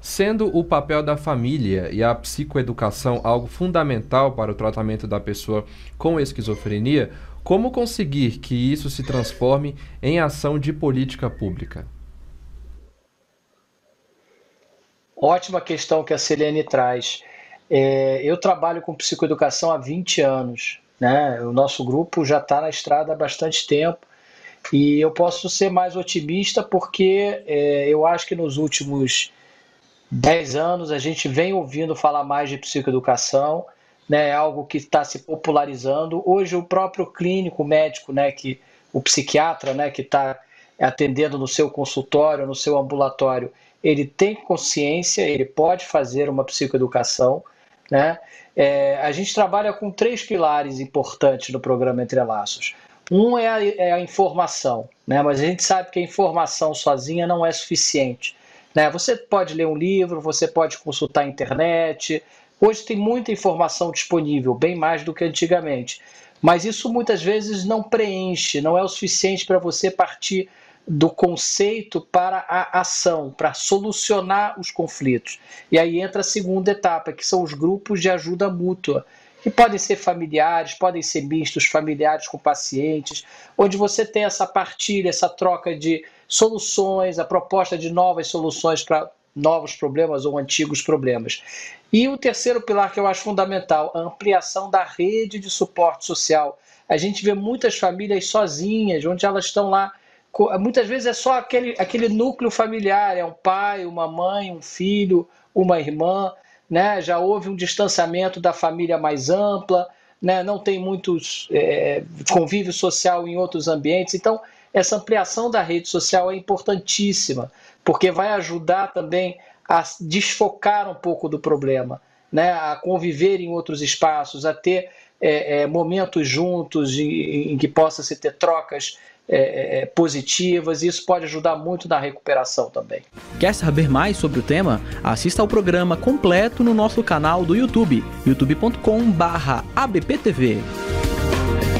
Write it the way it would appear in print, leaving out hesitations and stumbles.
Sendo o papel da família e a psicoeducação algo fundamental para o tratamento da pessoa com esquizofrenia, como conseguir que isso se transforme em ação de política pública? Ótima questão que a Selene traz. Eu trabalho com psicoeducação há 20 anos, né? O nosso grupo já está na estrada há bastante tempo e eu posso ser mais otimista porque eu acho que nos últimos 10 anos a gente vem ouvindo falar mais de psicoeducação, né? É algo que está se popularizando. Hoje o próprio clínico médico, né, o psiquiatra, né, que está atendendo no seu consultório, no seu ambulatório, ele tem consciência, ele pode fazer uma psicoeducação, né? A gente trabalha com 3 pilares importantes no programa Entre Laços. Um é a informação, né? Mas a gente sabe que a informação sozinha não é suficiente, né? Você pode ler um livro, você pode consultar a internet. Hoje tem muita informação disponível, bem mais do que antigamente. Mas isso muitas vezes não preenche, não é o suficiente para você partir do conceito para a ação, para solucionar os conflitos. E aí entra a segunda etapa, que são os grupos de ajuda mútua, que podem ser familiares, podem ser mistos, familiares com pacientes, onde você tem essa partilha, essa troca de soluções, a proposta de novas soluções para novos problemas ou antigos problemas. E o terceiro pilar que eu acho fundamental, a ampliação da rede de suporte social. A gente vê muitas famílias sozinhas, onde elas estão lá, muitas vezes é só aquele núcleo familiar, é um pai, uma mãe, um filho, uma irmã, né? Já houve um distanciamento da família mais ampla, né? Não tem muitos convívio social em outros ambientes. Então, essa ampliação da rede social é importantíssima, porque vai ajudar também a desfocar um pouco do problema, né? A conviver em outros espaços, a ter momentos juntos em que possa-se ter trocas positivas, e isso pode ajudar muito na recuperação também. Quer saber mais sobre o tema? Assista ao programa completo no nosso canal do YouTube, youtube.com/abptv.